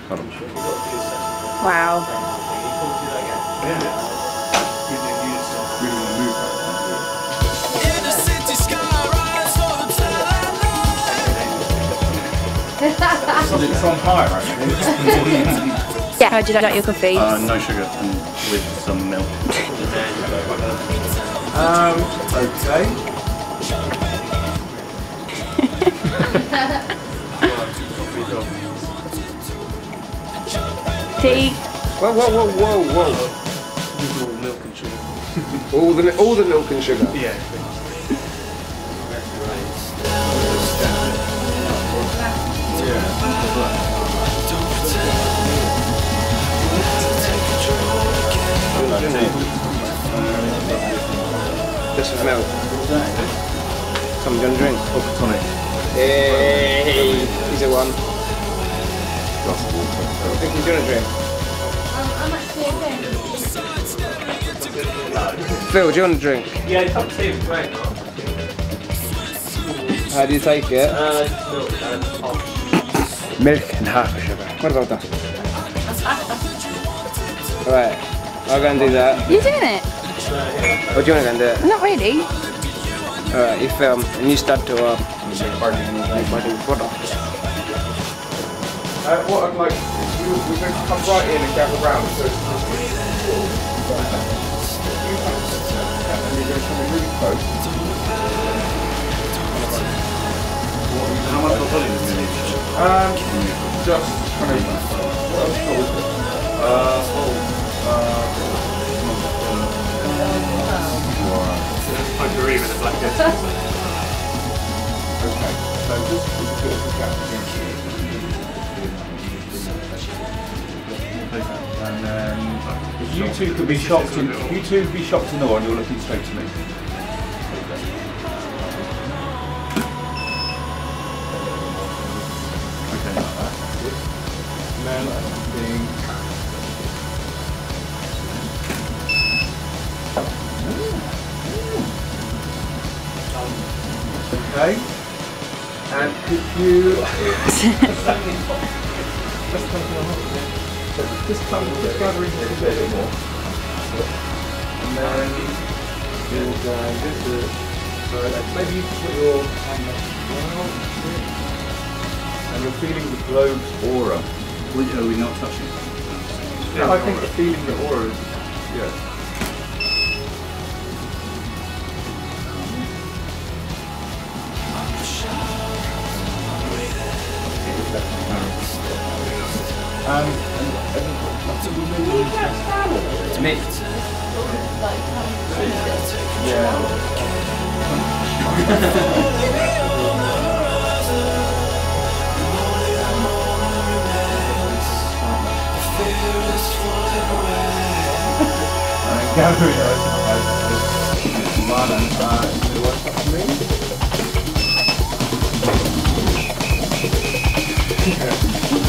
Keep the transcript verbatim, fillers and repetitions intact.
Hold on. Wow. It's on high right now. Yeah, how do you like your coffee? Uh, no sugar and with some milk. um, okay. Tea. Whoa, whoa, whoa, whoa, whoa. All milk and sugar. all, the, all the milk and sugar? Yeah. Just some milk. Something gonna drink. Oh, tonic. Hey, he's a one. What do you think he's gonna drink? Um, I'm actually okay. Phil, do you want a drink? Yeah, it's up to you. Great. How do you take it? Uh, milk and half. Milk and half a sugar. What about that? Right, I'll go and do that. You doing it? Or do you want to go and do it? Not really. Alright, you film and you start to uh, make photo. Uh, what I'd like, we we're going to come right in and gather round so it's just you come and you're going to come in really close. How much volume is it? Um, just kind of, what else shall we do? Uh, oh, uh, I agree with the black death. Okay, so just as a bit of a gap again. and then if you two could be shocked in, if you two could be shocked in awe and you're looking straight to me. Okay, like that. And then being okay. And could you just come just gather into it a bit more. And then you'll go this is so maybe you can put your hand up well, and you're feeling the globe's aura. We, are we not touching? Yeah, I think the feeling the aura is yeah. Um, and, and It's me. yeah. And gathering those as one and uh, do what's up to me.